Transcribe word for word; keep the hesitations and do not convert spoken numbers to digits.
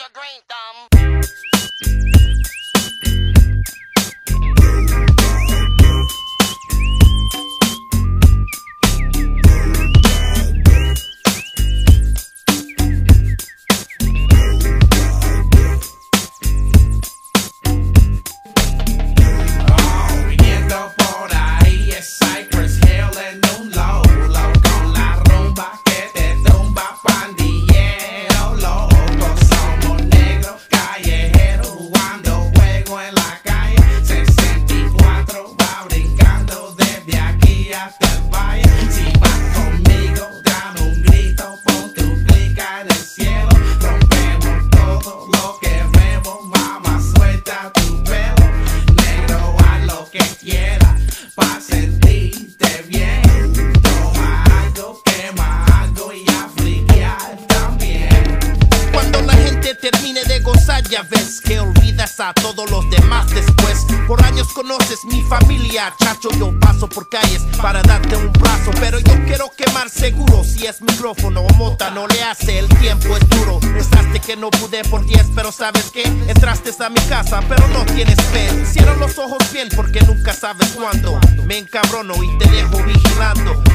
a green thumb. Termine de gozar, ya ves que olvidas a todos los demás después. Por años conoces mi familia, chacho, yo paso por calles para darte un brazo, pero yo quiero quemar seguro. Si es micrófono o mota, no le hace, el tiempo es duro. Pensaste que no pude por diez, pero ¿sabes qué? Entraste a mi casa, pero no tienes fe. Cierra los ojos bien porque nunca sabes cuándo me encabrono y te dejo vigilando.